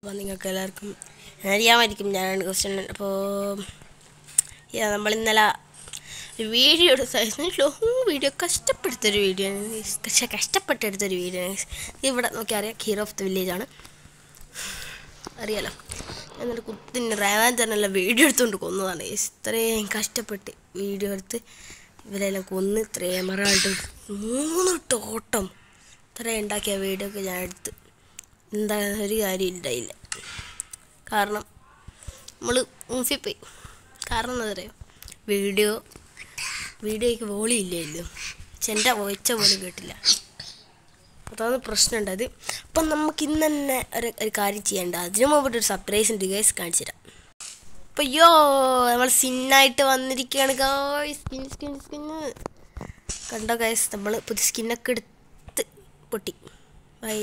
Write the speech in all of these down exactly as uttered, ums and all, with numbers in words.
നിങ്ങൾക്ക് എല്ലാവർക്കും അറിയാമായിരിക്കും ഞാനാണ് ക്വസ്റ്റ്യൻ. അപ്പോൾ നമ്മൾ ഇന്നലെ ഒരു വീഡിയോ എടുത്തായിരുന്നു, ലോങ് വീഡിയോ, കഷ്ടപ്പെടുത്തൊരു വീഡിയോ ആണ്, പക്ഷേ കഷ്ടപ്പെട്ടെടുത്തൊരു വീഡിയോ ആണ്. ഇവിടെ നോക്കിയാൽ അറിയാം, ഹീറോ ഓഫ് ദ വില്ലേജ് ആണ്, അറിയാലോ. എന്നിട്ട് കുത്തിന് റേവാൻ തന്നെയുള്ള വീഡിയോ എടുത്തുകൊണ്ട് കൊന്നതാണ്. ഇത്രയും കഷ്ടപ്പെട്ട് വീഡിയോ എടുത്ത് ഇവരെല്ലാം കൊന്ന് ഇത്രയും മറായിട്ട് മൂന്ന് ടോട്ടം ഇത്രയും ഉണ്ടാക്കിയ വീഡിയോ ഒക്കെ ഞാൻ എടുത്ത് എന്താ ഒരു കാര്യം ഉണ്ടായില്ല. കാരണം നമ്മൾ ഊഫിപ്പോയി. കാരണം എന്താ പറയുക, വീഡിയോ വീഡിയോയ്ക്ക് വോളി ഇല്ലല്ലോ, ചെൻ്റെ ഒച്ച പോലും കേട്ടില്ല. അതാണ് പ്രശ്നം ഉണ്ടായത്. അപ്പം നമുക്ക് ഇന്ന് തന്നെ ഒരു ഒരു കാര്യം ചെയ്യേണ്ട, അതിനു മുമ്പിട്ട് ഒരു സർപ്രൈസ് ഉണ്ട് ഗൈസ്, കാണിച്ചു തരാം. അപ്പം അയ്യോ നമ്മൾ സ്കിന്നായിട്ട് വന്നിരിക്കുകയാണ് ഗൈസ്. സ്കിൻ സ്കിൻ സ്കിന്ന് കണ്ടോ ഗൈസ്, നമ്മൾ പുതിയ സ്കിന്നൊക്കെ എടുത്ത് പൊട്ടി. ബൈ.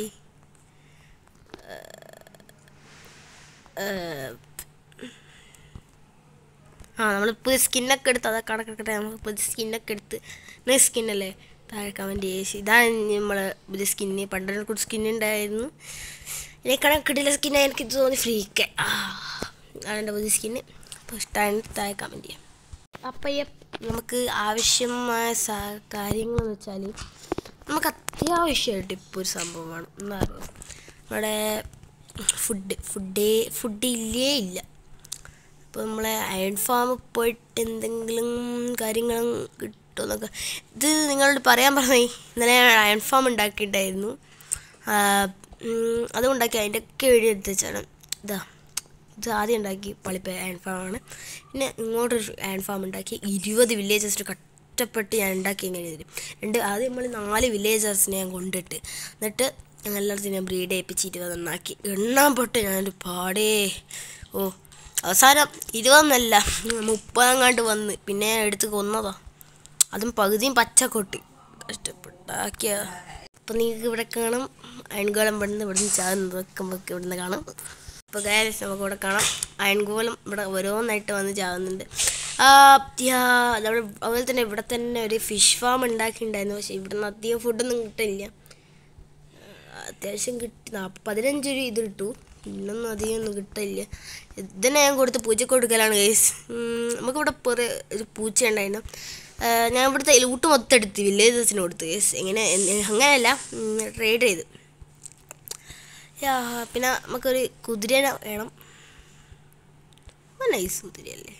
ആ നമ്മൾ പുതിയ സ്കിന്നൊക്കെ എടുത്ത് അതൊക്കെ കണക്കെടുക്കട്ടെ. നമുക്ക് പുതിയ സ്കിന്നൊക്കെ എടുത്ത് നെയ് സ്കിന്നല്ലേ, താഴെ കമൻറ്റ് ചെയ്ത്. ഇതാണ് നമ്മൾ പുതിയ സ്കിന്ന്. പണ്ടൊരു കൂടി സ്കിന്നുണ്ടായിരുന്നു, ഇനി കണക്കിടില്ല സ്കിന്നായി എനിക്ക് തോന്നി ഫ്രീക്ക്. ആ അതാണ് എൻ്റെ പുതിയ സ്കിന്ന്. അപ്പോൾ ഇഷ്ടമാണ് താഴെ കമൻറ്റ് ചെയ്യാം. അപ്പം നമുക്ക് ആവശ്യമായ സാ കാര്യങ്ങളെന്ന് വെച്ചാൽ നമുക്ക് അത്യാവശ്യമായിട്ട് ഇപ്പോൾ ഒരു സംഭവമാണ്. എന്താ പറയുക, നമ്മുടെ ഫുഡ് ഫുഡേ ഫുഡ് ഇല്ലേ ഇല്ല. ഇപ്പോൾ നമ്മളെ അയൺ ഫാമിൽ പോയിട്ട് എന്തെങ്കിലും കാര്യങ്ങളും കിട്ടുമെന്നൊക്കെ, ഇത് നിങ്ങളോട് പറയാൻ പറഞ്ഞേ. ഇന്നലെ ഞാൻ അയൺ ഫാം ഉണ്ടാക്കിയിട്ടായിരുന്നു, അതുണ്ടാക്കി അതിൻ്റെയൊക്കെ വീഡിയോ എടുത്ത് വെച്ചാണ്. ഇതാ ഇത് ആദ്യം ഉണ്ടാക്കി പളിപ്പോയ അയൺ ഫാമാണ്. പിന്നെ ഇങ്ങോട്ടൊരു അയൺ ഫാം ഉണ്ടാക്കി ഇരുപത് വില്ലേജേഴ്സിന് കഷ്ടപ്പെട്ട് ഞാൻ ഉണ്ടാക്കി. എങ്ങനെ തരും രണ്ട് ആദ്യം നമ്മൾ നാല് വില്ലേജേഴ്സിനെ ഞാൻ കൊണ്ടിട്ട്, എന്നിട്ട് ഞങ്ങൾ എല്ലായിടത്തും ഞാൻ ബ്രീഡ് ചെയ്യിപ്പിച്ച് ഇരുപത് എണ്ണാക്കി. എണ്ണാൻ പൊട്ട് ഞാനൊരു പാടേ. ഓ അവസാനം ഇരുപതൊന്നല്ല മുപ്പതെങ്ങാണ്ട് വന്ന്, പിന്നെ എടുത്ത് കൊന്നതാ. അതും പകുതിയും പച്ചക്കൊട്ട് കഷ്ടപ്പെട്ടാക്കിയ. അപ്പം നിങ്ങൾക്ക് ഇവിടെ കാണാം അയൺഗോളം ഇവിടുന്ന് ഇവിടുന്ന് ചാകുന്നതൊക്കെ നമുക്ക് ഇവിടുന്ന് കാണാം. ഇപ്പോൾ ഗൈസ് നമുക്ക് ഇവിടെ കാണാം അയൺഗോളം ഇവിടെ ഓരോന്നായിട്ട് വന്ന് ചാകുന്നുണ്ട്. നമ്മൾ അതുപോലെ തന്നെ ഇവിടെ തന്നെ ഒരു ഫിഷ് ഫാം ഉണ്ടാക്കിയിട്ടുണ്ടായിരുന്നു, പക്ഷേ ഇവിടെ നിന്ന് അധികം ഫുഡൊന്നും കിട്ടില്ല. അത്യാവശ്യം കിട്ടി, നാൽപ്പ പതിനഞ്ച് ഒരു ഇത് കിട്ടു, പിന്നൊന്നും അധികം ഒന്നും കിട്ടില്ല. ഇതിനെ ഞാൻ കൊടുത്ത് പൂച്ച കൊടുക്കലാണ് ഗൈസ്. നമുക്കിവിടെ കുറേ ഒരു പൂച്ച ഉണ്ടായിരുന്നു, ഞാൻ ഇവിടുത്തെ ലൂട്ട് മൊത്തം എടുത്ത് വില്ലേജേഴ്സിന് കൊടുത്ത് ഗൈസ്. എങ്ങനെ അങ്ങനെയല്ല, ട്രേഡ് ചെയ്ത്. പിന്നെ നമുക്കൊരു കുതിരനെ വേണം, നൈസ് കുതിരയല്ലേ.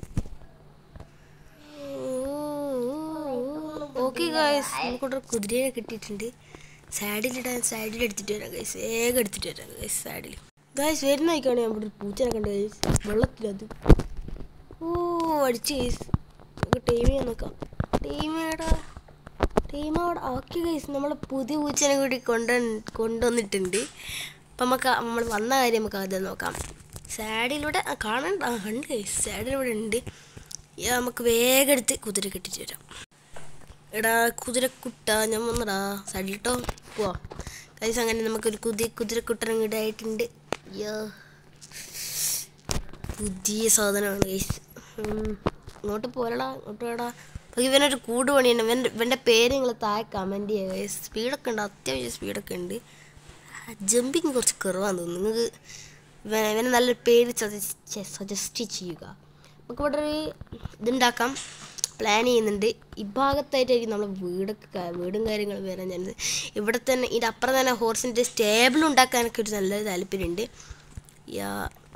ഓക്കെ ഗൈസ്, നമുക്കിവിടെ കുതിരനെ കിട്ടിയിട്ടുണ്ട്. സാഡിലിടാൻ സാഡിൽ എടുത്തിട്ട് വരാം ഗൈസ്, വേഗം എടുത്തിട്ട് വരാം ഗൈസ്. സാഡിൽ ഗൈസ് വരുന്ന ആയിക്കാണ് ഞാൻ ഇവിടെ ഒരു പൂച്ചനെ കണ്ട് ഗൈസ്, വെള്ളത്തിലത്. ഓ അടിച്ച് ഗൈസ്, നമുക്ക് ടൈം ചെയ്യാൻ നോക്കാം. ടൈമേടാ ടൈമോടെ ഓക്കെ ഗൈസ്, നമ്മൾ പുതിയ പൂച്ചനെ കൂടി കൊണ്ട് കൊണ്ടുവന്നിട്ടുണ്ട്. അപ്പം നമുക്ക് നമ്മൾ വന്ന കാര്യം നമുക്ക് ആദ്യം നോക്കാം. സാഡിലൂടെ കാണണ്ട, ആ കണ്ട് ഗൈസ്, സാഡിലൂടെ ഉണ്ട്. നമുക്ക് വേഗം എടുത്ത് കുതിര കെട്ടിട്ട് വരാം. എടാ കുതിരക്കുട്ട ഞാൻ വന്നടാ, സഡിട്ടോ പോവാ ഗൈസ്. അങ്ങനെ നമുക്കൊരു കുതിര കുതിരക്കുട്ടൻ ഇടായിട്ടുണ്ട്. യോ പുതിയ സാധനമാണ് ഗൈസ്. ഇങ്ങോട്ട് പോരടാ, ഇങ്ങോട്ട് പോടാ. അപ്പോൾ ഇവനൊരു കൂട് പണിയുണ്ട്. ഇവൻ ഇവൻ്റെ പേര് നിങ്ങൾ താഴെ കമൻറ്റ് ചെയ്യുക ഗൈസ്. സ്പീഡൊക്കെ ഉണ്ട്, അത്യാവശ്യം സ്പീഡൊക്കെ ഉണ്ട്. ജമ്പിങ് കുറച്ച് കുറവാന്ന് തോന്നുന്നു. നിങ്ങൾക്ക് ഇവൻ ഇവന് നല്ലൊരു പേര് സജസ്റ്റ് സജസ്റ്റ് ചെയ്യുക. നമുക്കിവിടെ ഒരു ഇതുണ്ടാക്കാം, പ്ലാൻ ചെയ്യുന്നുണ്ട്. ഈ ഭാഗത്തായിട്ടായിരിക്കും നമ്മൾ വീടൊക്കെ വീടും കാര്യങ്ങളും വരാൻ ചെയ്യുന്നത്. ഇവിടെ തന്നെ ഇതിൻ്റെ അപ്പുറം തന്നെ ഹോർസിൻ്റെ സ്റ്റേബിൾ ഉണ്ടാക്കാനൊക്കെ ഒരു നല്ലൊരു താല്പര്യമുണ്ട്. യാ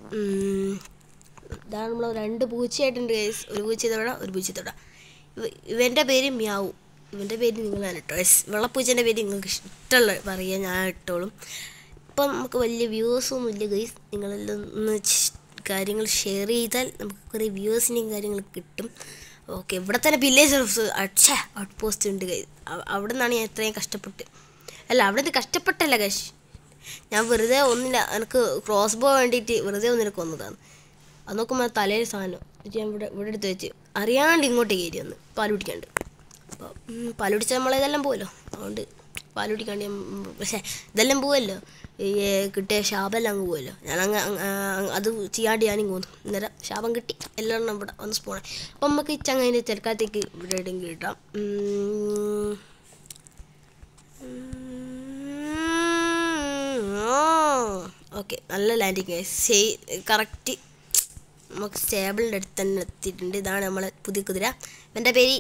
ഇതാണ് നമ്മൾ രണ്ട് പൂച്ചയായിട്ടുണ്ട് ഗൈസ്, ഒരു പൂച്ച തൊട ഒരു പൂച്ച തൊട. ഇവൻ്റെ പേര് മ്യാവു, ഇവൻ്റെ പേര് നിങ്ങളാണ് കേട്ടോ ഗൈസ്. വെള്ളപ്പൂച്ചേൻ്റെ പേര് നിങ്ങൾക്ക് ഇഷ്ടമുള്ള പറയുക, ഞാൻ ഇട്ടോളും. ഇപ്പം നമുക്ക് വലിയ വ്യൂസൊന്നും ഇല്ല ഗൈസ്, നിങ്ങളെല്ലാം ഒന്ന് കാര്യങ്ങൾ ഷെയർ ചെയ്താൽ നമുക്ക് കുറേ വ്യൂസിൻ്റെയും കാര്യങ്ങൾ കിട്ടും. ഓക്കെ, ഇവിടെ തന്നെ വില്ലേജ് അച്ഛാ ഔട്ട് പോസ്റ്റ് ഉണ്ട് ഗൈസ്. അവിടെ നിന്നാണ് ഞാൻ ഇത്രയും കഷ്ടപ്പെട്ട്, അല്ല അവിടെ നിന്ന് കഷ്ടപ്പെട്ടല്ല ഗൈസ്, ഞാൻ വെറുതെ ഒന്നില്ല, എനിക്ക് ക്രോസ് ബോ വേണ്ടിയിട്ട് വെറുതെ ഒന്നിനെ കൊന്നതാണ്. അത് നോക്കുമ്പോൾ തലയിൽ സാധനം ഞാൻ ഇവിടെ ഇവിടെ എടുത്ത് വെച്ച് അറിയാണ്ട് ഇങ്ങോട്ട് കയറി വന്ന് പാല് കുടിക്കാണ്ട്. അപ്പോൾ പാല് കുടിച്ചാൽ നമ്മളിതെല്ലാം പോകുമല്ലോ, അതുകൊണ്ട് പാല് കുടിക്കാണ്ട് ഞാൻ, പക്ഷേ ഇതെല്ലാം പോവല്ലോ, ഈ കിട്ടിയ ശാപമെല്ലാം അങ്ങ് പോവല്ലോ. ഞാൻ അങ്ങ് അത് ചെയ്യാണ്ട് ഞാനും പോന്നു. അന്നേരം ശാപം കിട്ടി, എല്ലാവരും ഇവിടെ ഒന്ന് സ്പോണായി. അപ്പം നമുക്ക് ഈ ചങ്ങതിൻ്റെ ചെറുക്കാത്തേക്ക് ഇവിടെ എവിടെയെങ്കിലും ഇടാം. ഓക്കെ, നല്ല ലാൻഡിങ് ഗൈസ്. സേ കറക്റ്റ് നമുക്ക് സ്റ്റേബിളിൻ്റെ അടുത്ത് തന്നെ എത്തിയിട്ടുണ്ട്. ഇതാണ് നമ്മളെ പുതിയ കുതിര. എൻ്റെ പേര്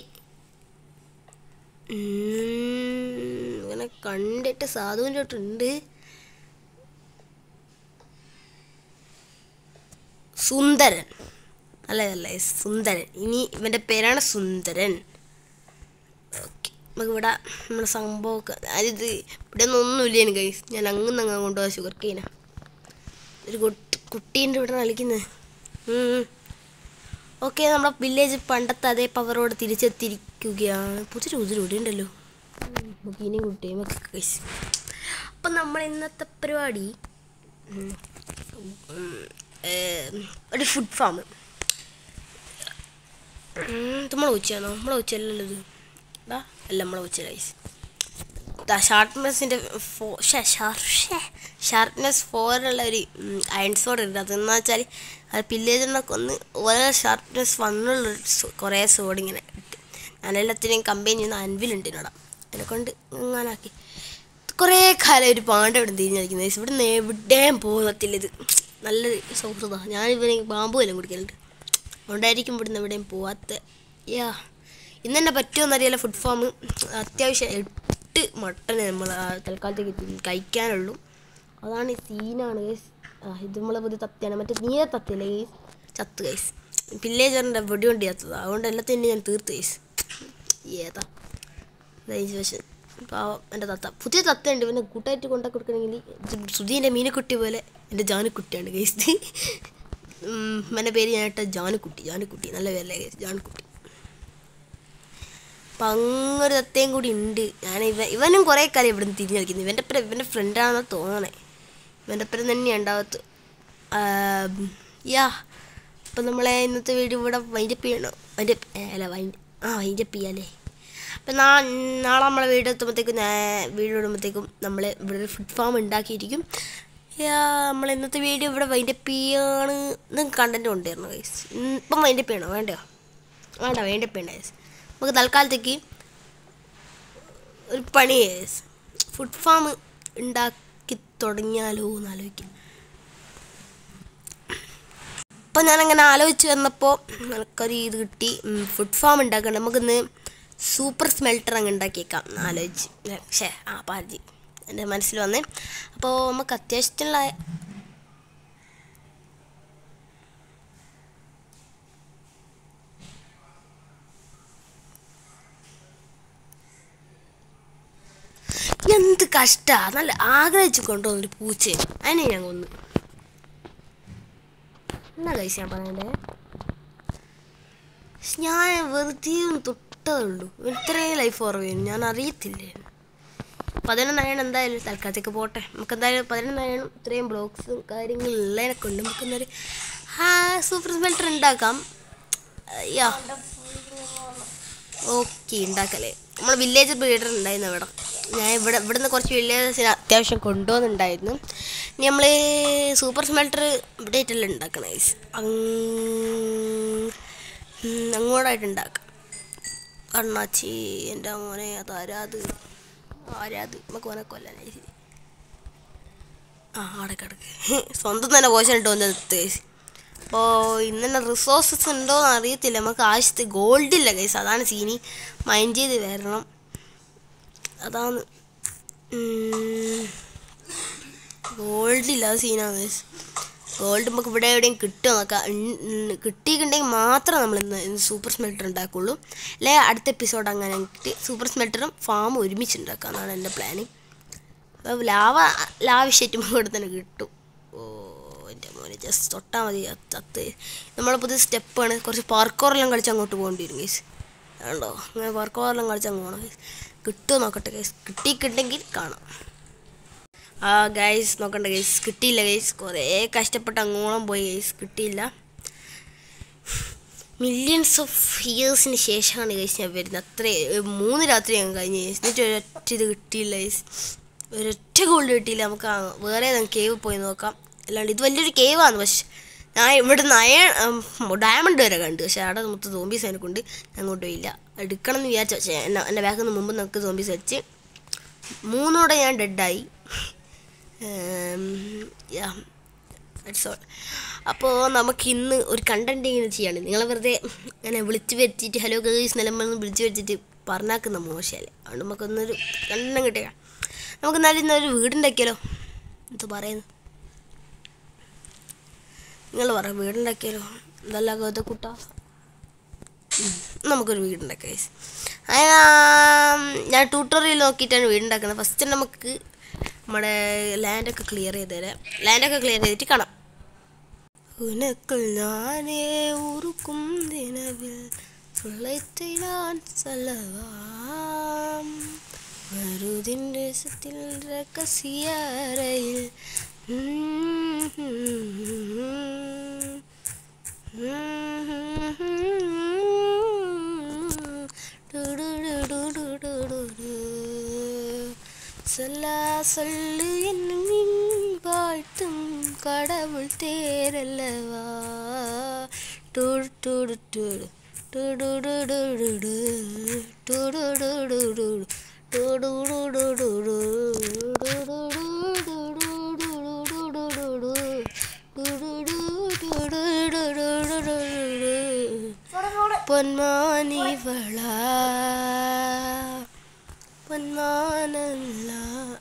ഇങ്ങനെ കണ്ടിട്ട് സാധുവിൻ്റെ തൊട്ടുണ്ട്. സുന്ദരൻ അല്ലേ സുന്ദരൻ. ഇനി ഇവൻ്റെ പേരാണ് സുന്ദരൻ. ഓക്കെ, നമുക്ക് ഇവിടെ നമ്മുടെ സംഭവമൊക്കെ അതായത് ഇവിടെ ഒന്നും ഒന്നുമില്ല എനിക്ക് ഗൈസ്. ഞാൻ അങ്ങ് അങ്ങ് കൊണ്ടുപോകാം ഷുഗർ കെയിനാ. ഒരു കുട്ടി കുട്ടീൻ്റെ ഇവിടെ കളിക്കുന്നത്. ഓക്കെ, നമ്മുടെ വില്ലേജ് പണ്ടത്തെ അതേ പവറോട് തിരിച്ചെത്തിയിരിക്കുകയാണ്. പുതിയൊരു ഉതിരൂടെ ഉണ്ടല്ലോ നമുക്ക് ഇനി കുട്ടിയും ഒക്കെ ഗൈസ്. അപ്പം നമ്മൾ ഇന്നത്തെ പരിപാടി ഒരു ഫുഡ് ഫാം. നമ്മളെ ഉച്ചയാണോ? നമ്മളെ ഉച്ചയല്ലല്ലോ ഇത്. ഇതാ അല്ല നമ്മളെ ഉച്ച ഗൈസ്. ഷാർപ്നെസ്സിൻ്റെ ഫോ ഷാർപ്നെസ് ഫോറുള്ള ഒരു അയൺ സോഡ് ഉണ്ട്. അതെന്ന് വെച്ചാൽ അത് പില്ലേജറിനൊക്കെ ഒന്ന് ഓരോ ഷാർപ്നെസ് വണ്ണുള്ള കുറേ സോഡ് ഇങ്ങനെ ഇട്ട് ഞാനെല്ലാത്തിനെയും കമ്പൈൻ ചെയ്യുന്ന അൻവിലുണ്ട് ഇടാം. അതിനെക്കൊണ്ട് ഇങ്ങനാക്കി കുറേ കാലം ഒരു പാണ്ട ഇവിടെ തിരിഞ്ഞിരിക്കുന്നത്. ഇവിടെ നിന്ന് എവിടെയും പോകത്തില്ല. ഇത് നല്ലൊരു സൗഹൃദമാണ്. ഞാനിവനെ ബാമ്പു എല്ലാം കുടിക്കലുണ്ട്. അതുകൊണ്ടായിരിക്കും ഇവിടുന്ന് എവിടെയും പോവാത്ത. യാ ഇന്ന് തന്നെ പറ്റുമെന്നറിയാലോ. ഫുഡ് ഫാം അത്യാവശ്യം എട്ട് മട്ടന് നമ്മൾ തൽക്കാലത്തേക്ക് കഴിക്കാനുള്ളൂ. അതാണ് ഈ സീനാണ് ഗൈസ്. ആ ഇത് നമ്മളെ പുതിയ തത്തയാണ്. മറ്റേ നീല തത്തല്ലേ ഗൈസ്, ചത്ത് ഗൈസ്. പില്ലേജറിൻ്റെ വെടി കൊണ്ട് ചത്തത്. അതുകൊണ്ട് എല്ലാത്തിനും ഞാൻ തീർത്ത് ഗൈസ്. ഏതാ പക്ഷേ പാവം എൻ്റെ തത്ത. പുതിയ തത്തയുണ്ട്. ഇവനെ കൂട്ടായിട്ട് കൊണ്ടാക്കി കൊടുക്കണമെങ്കിൽ സുധീൻ്റെ മീനക്കുട്ടി പോലെ എൻ്റെ ജാനുക്കുട്ടിയാണ് ഗൈസ്. എൻ്റെ പേര് ഞാൻ ഇട്ട ജാനുക്കുട്ടി. ജാനുക്കുട്ടി നല്ല പേരല്ലേ ഗൈസ്, ജാനുക്കുട്ടി. അപ്പം അങ്ങൊരു തത്തയും കൂടി ഉണ്ട്. ഞാൻ ഇവ ഇവനും കുറേ കാലം ഇവിടെ നിന്ന് തിരിഞ്ഞ് കളിക്കുന്നു. ഇവൻ്റെ അപ്പുറം ഇവൻ്റെ ഫ്രണ്ടാണെന്ന് തോന്നണേ. ഇവൻ്റെ അപ്പുറം തന്നെ ഉണ്ടാവത്ത്. യാ അപ്പം നമ്മളെ ഇന്നത്തെ വീഡിയോ ഇവിടെ വൈൻഡപ്പ് ചെയ്യണോ? വൈൻഡപ്പ് അല്ല വൈൻഡ് ആ വൈൻഡപ്പ് ചെയ്യാല്ലേ. അപ്പം നാ നാളെ നമ്മളെ വീഡിയോ എത്തുമ്പോഴത്തേക്കും വീഡിയോ ഇടുമ്പോഴത്തേക്കും നമ്മൾ ഇവിടെ ഒരു ഫുഡ് ഫാം ഉണ്ടാക്കിയിരിക്കും. യാ നമ്മൾ ഇന്നത്തെ വീഡിയോ ഇവിടെ വൈൻഡപ്പ് ചെയ്യാണ്. നിങ്ങൾക്ക് കണ്ടൻറ്റ് കൊണ്ടുവരണം ഗൈസ്. ഇപ്പം വൈൻഡപ്പ് ചെയ്യണോ? വേണ്ടയോ? വേണ്ട, വൈൻഡപ്പ് ചെയ്യണ്ട ഗൈസ്. നമുക്ക് തൽക്കാലത്തേക്ക് ഒരു പണി ഗൈസ്, ഫുഡ് ഫാം ഉണ്ടാക്കി തുടങ്ങിയാലോ എന്ന് ആലോചിക്കും. അപ്പം ഞാനങ്ങനെ ആലോചിച്ച് വന്നപ്പോൾ നമുക്കൊരു ഇത് കിട്ടി. ഫുഡ് ഫാം ഉണ്ടാക്കണം. നമുക്കിന്ന് സൂപ്പർ സ്മെൽട്ടർ അങ്ങ് ഉണ്ടാക്കിയേക്കാം ആലോചിച്ച്. പക്ഷേ ആ പാതി എൻ്റെ മനസ്സിൽ വന്നേ. അപ്പോൾ നമുക്ക് അത്യാവശ്യത്തിനുള്ള എന്ത് കഷ്ടമാണ്. നല്ല ആഗ്രഹിച്ച് കൊണ്ടുവന്നൊരു പൂച്ച. അതിനെ ഞാൻ കൊന്നു. എന്നാ കഴിച്ച് ഞാൻ പറയണ്ടേ, ഞാൻ വെറുതെ ഒന്ന് തൊട്ടതേ ഉള്ളൂ. ഇത്രയും ലൈഫ് കുറവായിരുന്നു. ഞാൻ അറിയത്തില്ലേ. പതിനൊന്നായാണ് എന്തായാലും തൽക്കാലത്തേക്ക് പോട്ടെ. നമുക്ക് എന്തായാലും പതിനൊന്നായാണ് ഇത്രയും ബ്ലോക്സും കാര്യങ്ങളും ഉള്ളതിനെ കൊണ്ട് നമുക്കെന്നൊരു സൂപ്പർ സ്മെൽട്ടർ ഉണ്ടാക്കാം. യാ ഓക്കെ ഉണ്ടാക്കല്ലേ. നമ്മൾ വില്ലേജ് ബ്രീഡർ ഉണ്ടായിരുന്നു ഇവിടെ. ഞാൻ ഇവിടെ ഇവിടെ നിന്ന് കുറച്ച് വില്ലേജസിന് അത്യാവശ്യം കൊണ്ടുവന്നുണ്ടായിരുന്നു. ഇനി നമ്മൾ സൂപ്പർ സ്മെൽട്ടർ ഇവിടെ ആയിട്ടല്ല ഉണ്ടാക്കണം ഗൈസ്. അങ്ങോട്ടായിട്ട് ഉണ്ടാക്കാം. കണ്ണാച്ചി എൻ്റെ മോനെ അതാരാത് ആരാത് നമുക്ക് മോനെ കൊല്ലാനായി. ആ അവിടെ കിടക്ക് സ്വന്തം തന്നെ പോഷൻ ഇട്ടോ ഒന്ന് എത്ത് ഗൈസ്. അപ്പോൾ ഇന്ന് തന്നെ റിസോഴ്സസ് ഉണ്ടോയെന്ന് അറിയത്തില്ല. നമുക്ക് ആവശ്യത്തിൽ ഗോൾഡില്ല ഗൈസ്. അതാണ് സീനി. മൈൻഡ് ചെയ്ത് വരണം. അതാണ് ഗോൾഡില്ല, അത് സീനാണ് ഗൈസ്. ഗോൾഡ് നമുക്ക് ഇവിടെ എവിടെയും കിട്ടുമോ നോക്കാം. കിട്ടിയിട്ടുണ്ടെങ്കിൽ മാത്രം നമ്മൾ ഇന്ന് സൂപ്പർ സ്മെൽട്ടർ ഉണ്ടാക്കുള്ളൂ. അല്ലെ അടുത്ത എപ്പിസോഡ് അങ്ങനെ കിട്ടി സൂപ്പർ സ്മെൽട്ടറും ഫാമും ഒരുമിച്ച് ഉണ്ടാക്കാം എന്നാണ് എൻ്റെ പ്ലാനിങ്. അപ്പോൾ ലാവ ലാവിഷ്യായിട്ടും ഇവിടെ തന്നെ കിട്ടും. ഓ എൻ്റെ മോനെ ജസ്റ്റ് തൊട്ടാൽ മതി ചത്ത്. നമ്മളെ പുതിയ സ്റ്റെപ്പാണ്. കുറച്ച് പാർക്കോറെല്ലാം കളിച്ച് അങ്ങോട്ട് പോകേണ്ടി വരും ഗൈസ്. ആണോ അങ്ങനെ പാർക്കോറെല്ലാം കളിച്ച് അങ്ങ് പോകണം ഗൈസ്. കിട്ടുമോ നോക്കട്ടെ ഗൈസ്. കിട്ടിയിട്ടുണ്ടെങ്കിൽ കാണാം. ആ ഗൈസ് നോക്കണ്ട ഗൈസ്, കിട്ടിയില്ല ഗൈസ്. കുറേ കഷ്ടപ്പെട്ട് അങ്ങോളം പോയി ഗൈസ്, കിട്ടിയില്ല. മില്യൺസ് ഓഫ് ഇയേഴ്സിന് ശേഷമാണ് ഗൈസ് ഞാൻ വരുന്നത്. അത്ര മൂന്ന് രാത്രി ഞാൻ കഴിഞ്ഞ് ഗൈസ്. എന്നിട്ട് ഒരൊറ്റ ഇത് കിട്ടിയില്ല ഗൈസ്. ഒരൊറ്റ ഗോൾഡ് കിട്ടിയില്ല. നമുക്ക് വേറെ നമുക്ക് കേവ് പോയി നോക്കാം. അല്ലാണ്ട് ഇത് വലിയൊരു കേവാണ്. പക്ഷെ ഞാൻ ഇവിടെ നിന്ന് അയ ഡയമണ്ട് വരെ കണ്ടു. പക്ഷേ അവിടെ മൊത്തം സോംബീസ് അതിനെ കൊണ്ട് അങ്ങോട്ട് പോയില്ല. എടുക്കണം എന്ന് വിചാരിച്ചു. പക്ഷേ എന്നെ എൻ്റെ ബാക്കിൽ നിന്ന് മുമ്പ് നമുക്ക് സോംബീസ് വെച്ച് മൂന്നോടെ ഞാൻ ഡെഡായി. Yeah that's all. അപ്പോൾ നമുക്ക് ഇന്ന് ഒരു കണ്ടൻറ് ഇങ്ങനെ ചെയ്യാണ്. നിങ്ങളെ വെറുതെ ഇങ്ങനെ വിളിച്ച് വരുത്തിയിട്ട് ഹലോ ഗേൾസ് നിലമ്പെന്ന് വിളിച്ച് വരുത്തിയിട്ട് പറഞ്ഞാക്കുന്ന മോശമല്ലേ. അതുകൊണ്ട് നമുക്കൊന്നൊരു കണ്ണം കിട്ടുക. നമുക്ക് എന്നാലും ഇന്നൊരു വീടുണ്ടാക്കിയാലോ? എന്ത് പറയുന്നു നിങ്ങൾ പറ, വീടുണ്ടാക്കിയാലോ? എന്തല്ല ഗോതക്കുട്ട, നമുക്കൊരു വീടുണ്ടാക്കാം. ഞാൻ ട്യൂട്ടോറിയൽ നോക്കിയിട്ടാണ് വീടുണ്ടാക്കുന്നത്. ഫസ്റ്റ് നമുക്ക് നമ്മുടെ ലാൻഡൊക്കെ ക്ലിയർ ചെയ്ത് തരാം. ലാൻഡൊക്കെ ക്ലിയർ ചെയ്തിട്ട് കാണാം. ഉനക്കൾ ഞാനേ ഉറുക്കും ദിനവിൽ സുള്ളത്തെ ഞാൻ സല്ലവാം മരുതിൻ രസത്തിൽ രഹസ്യറയിൽ சொல்லா சொல்லு என்னும் வாழ்த்தும் கடவுள் தேரல்லவா டூடு டூடு டூடு டூடு டூடு டூடு டூடு டூடு டூடு പൊന്മാനി വള പൊന്മാനല്ല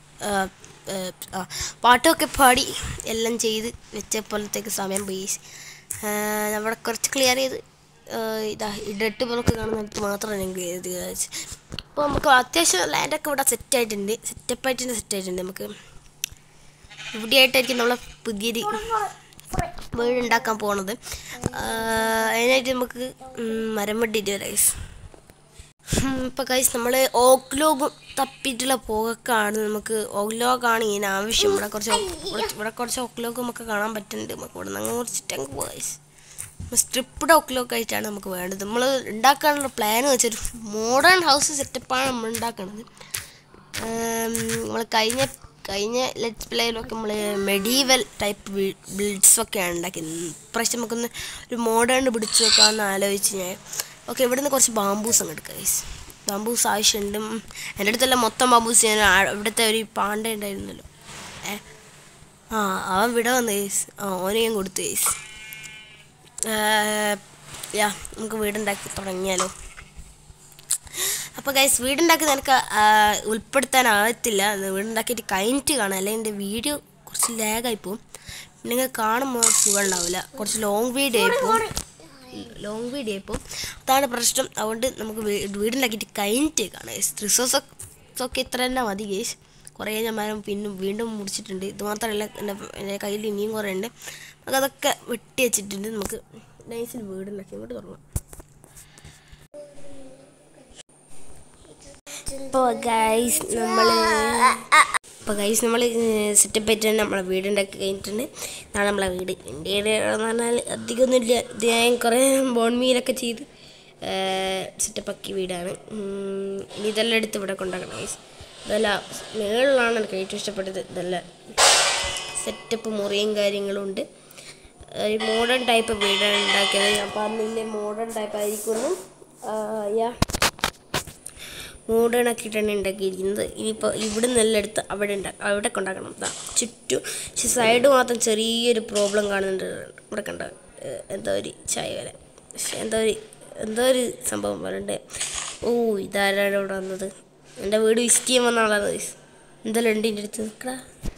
പാട്ടൊക്കെ പാടി എല്ലാം ചെയ്ത് വെച്ചപ്പോഴത്തേക്ക് സമയം പോയി. നമ്മുടെ കുറച്ച് ക്ലിയർ ചെയ്ത് ഇതാ ഇടട്ട് പോലൊക്കെ കാണുന്നിടത്ത് മാത്രമാണ് ഞാൻ ക്ലിയർ ചെയ്ത് വിചാരിച്ചു. അപ്പോൾ നമുക്ക് അത്യാവശ്യം ലാൻഡൊക്കെ ഇവിടെ സെറ്റായിട്ടുണ്ട്, സെറ്റപ്പായിട്ടുണ്ട് സെറ്റായിട്ടുണ്ട്. നമുക്ക് ഇവിടെയായിട്ടായിരിക്കും നമ്മളെ പുതിയൊരു വീടുണ്ടാക്കാൻ പോണത്. അതിനായിട്ട് നമുക്ക് മരം വെട്ടിയിട്ട് വരാം ഗൈസ്. ഇപ്പോൾ ഗൈസ് നമ്മൾ ഓക്ലോഗും തപ്പിയിട്ടുള്ള പോകക്കാണ്. നമുക്ക് ഓക്ലോഗാണ് ഇതിന് ആവശ്യം. ഇവിടെ കുറച്ച് ഇവിടെ കുറച്ച് ഓക്ലോഗ് നമുക്ക് കാണാൻ പറ്റുന്നുണ്ട്. നമുക്ക് ഇവിടെ നിന്ന് കുറച്ചിട്ട് അങ്ങ് പോകാം ഗൈസ്. സ്ട്രിപ്പ്ഡ് ഓക്ലോഗ് ആയിട്ടാണ് നമുക്ക് വേണ്ടത്. നമ്മൾ ഉണ്ടാക്കാനുള്ള പ്ലാൻ വെച്ചൊരു മോഡേൺ ഹൗസ് സെറ്റപ്പാണ് നമ്മൾ ഉണ്ടാക്കുന്നത്. നമ്മൾ കഴിഞ്ഞ കഴിഞ്ഞ ലെറ്റ്സ് പ്ലേയിലൊക്കെ നമ്മൾ മെഡീവൽ ടൈപ്പ് ബിൽഡ്സൊക്കെയാണ് ഉണ്ടാക്കിയത്. ഇപ്രാവശ്യം നമുക്കൊന്ന് ഒരു മോഡേൺ പിടിച്ച് വെക്കാമെന്ന് ആലോചിച്ച് ഞാൻ. ഓക്കെ, ഇവിടെ നിന്ന് കുറച്ച് ബാംബൂസ് അങ്ങ് എടുക്കാം ഗൈസ്. ബാംബൂസ് ആവശ്യമുണ്ട്. എൻ്റെ അടുത്തല്ല മൊത്തം ബാംബൂസ്. ഞാൻ ഇവിടുത്തെ ഒരു പാണ്ട ഉണ്ടായിരുന്നല്ലോ, ഏ ആ അവൻ ഇവിടെ വന്ന് ഗൈസ്. ആ ഓന് ഞാൻ കൊടുത്തു ഗൈസ്. യാ നമുക്ക് വീടുണ്ടാക്കി തുടങ്ങിയാലോ? അപ്പോൾ ഗൈസ് വീടുണ്ടാക്കി നിനക്ക് ഉൾപ്പെടുത്താനാകത്തില്ല. വീടുണ്ടാക്കിയിട്ട് കഴിഞ്ഞിട്ട് കാണാം, അല്ലെങ്കിൽ എൻ്റെ വീഡിയോ കുറച്ച് ലാഗായിപ്പോവും. നിങ്ങൾ കാണുമ്പോൾ സുഖം ഉണ്ടാവില്ല. കുറച്ച് ലോങ് വീഡിയോ ആയിപ്പോവും ലോങ് വീഡിയോ ആയിപ്പോവും അതാണ് പ്രശ്നം. അതുകൊണ്ട് നമുക്ക് വീടുണ്ടാക്കിയിട്ട് കഴിഞ്ഞിട്ട് കാണാം ഗൈസ്. റിസോഴ്സൊക്കെ ഇത്ര തന്നെ മതി ഗൈസ്. കുറേ ഞാൻ മരം പിന്നെ വീണ്ടും മുറിച്ചിട്ടുണ്ട്. ഇത് മാത്രമല്ല എൻ്റെ എൻ്റെ കയ്യിൽ ഇനിയും കുറേ ഉണ്ട്. നമുക്ക് അതൊക്കെ വെട്ടി വെച്ചിട്ടുണ്ട്. നമുക്ക് നൈസിൽ വീടുണ്ടാക്കി ഇങ്ങോട്ട് തുടങ്ങാം. ഇപ്പോൾ ഗൈസ് നമ്മൾ ഇപ്പോൾ ഗൈസ് നമ്മൾ സെറ്റപ്പ് ആയിട്ട് തന്നെ നമ്മളെ വീടുണ്ടാക്കി കഴിഞ്ഞിട്ടുണ്ട്. ഇതാണ് നമ്മളെ വീട്. എൻ്റെ എന്ന് പറഞ്ഞാൽ അധികമൊന്നുമില്ല. ഇത് ഞാൻ കുറേ ബോൺ മീലൊക്കെ ചെയ്ത് സെറ്റപ്പാക്കിയ വീടാണ്. ഇനി ഇതെല്ലാം എടുത്ത് ഇവിടെ കൊണ്ടാക്കണം ഗൈസ്. ഇതെല്ലാം മേളിലാണ് എനിക്ക് ഏറ്റവും ഇഷ്ടപ്പെട്ടത്. ഇതെല്ലാം സെറ്റപ്പ് മുറിയും കാര്യങ്ങളും ഉണ്ട്. ഒരു മോഡേൺ ടൈപ്പ് വീടാണ് ഉണ്ടാക്കിയത്. ഞാൻ പറഞ്ഞില്ലേ മോഡേൺ ടൈപ്പ് ആയിരിക്കുമെന്ന്. യാ മോഡേൺ ആക്കിയിട്ടാണ് ഉണ്ടാക്കിയിരിക്കുന്നത്. ഇനിയിപ്പോൾ ഇവിടെ നിന്നെല്ലാം എടുത്ത് അവിടെ ഉണ്ടാ അവിടെ കൊണ്ടാക്കണം. ഇതാ ചുറ്റും പക്ഷെ സൈഡ് മാത്രം ചെറിയൊരു പ്രോബ്ലം കാണുന്നുണ്ട്. ഇവിടെ കണ്ട എന്തോ ഒരു ചായ വരെ പക്ഷെ എന്തോ ഒരു എന്തോ ഒരു സംഭവം വരണ്ടേ. ഓ ഇതാരാണ് ഇവിടെ വന്നത്? എൻ്റെ വീട് വിസിറ്റ് ചെയ്യാൻ വന്ന ആളാണ്. എന്തെല്ലാം ഉണ്ട് എൻ്റെ അടുത്ത് നിൽക്കടാ.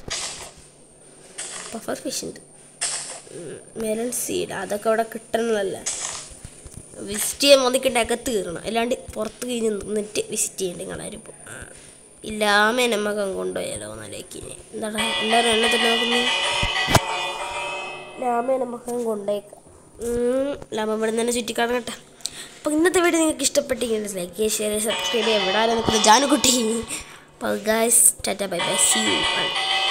പഫർ ഫിഷ് ഉണ്ട്, മെലൺ സീഡ്, അതൊക്കെ അവിടെ കിട്ടണമല്ല. വിസിറ്റ് ചെയ്യാൻ വന്നിട്ട് അകത്ത് കയറണം, അല്ലാണ്ട് പുറത്ത് കഴിഞ്ഞ് നിന്നിട്ട് വിസിറ്റ് ചെയ്യേണ്ട നിങ്ങളാരും ഇപ്പോൾ ഇല്ലാമേ നമ്മക്ക് കൊണ്ടുപോയാലോ എന്നല്ലേക്കിനെ. എന്താണ് എല്ലാവരും എന്നെ തന്നെ നോക്കുന്നത്? ലാമേ നമുക്ക് കൊണ്ടുപോയേക്കാം. ലാമ ഇവിടെ തന്നെ ചുറ്റിക്കാണട്ടെ. അപ്പോൾ ഇന്നത്തെ വീഡിയോ നിങ്ങൾക്ക് ഇഷ്ടപ്പെട്ടെങ്കിൽ ലൈക്ക് ചെയ്യുക, ഷെയർ ചെയ്യുക, സബ്സ്ക്രൈബ് ചെയ്യുക. എവിടെ നിൽക്കുന്നത് ജാനുകുട്ടി. അപ്പോൾ guys tata bye bye, see U.